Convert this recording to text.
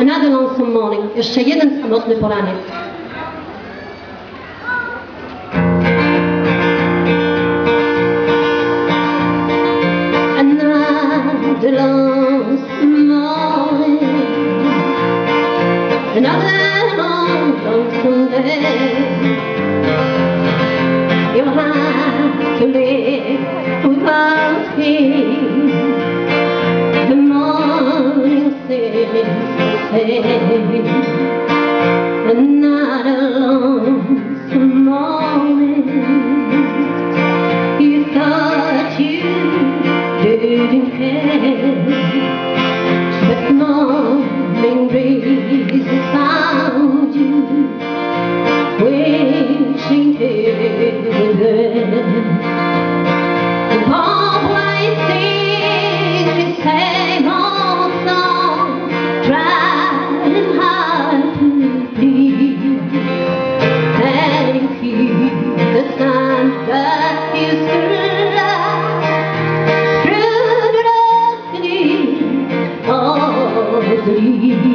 Another lonesome morning. Jeszcze jeden samotny poranek. Another lonesome morning. Another lonesome day. You'll have to live without him. The morning seems to say another lonesome morning. You thought you didn't care, but morning breezes found you wishing it was there. Always sing the same old song, trying hard to please. Thank you, the sun that used to rise through the destiny of the leaves.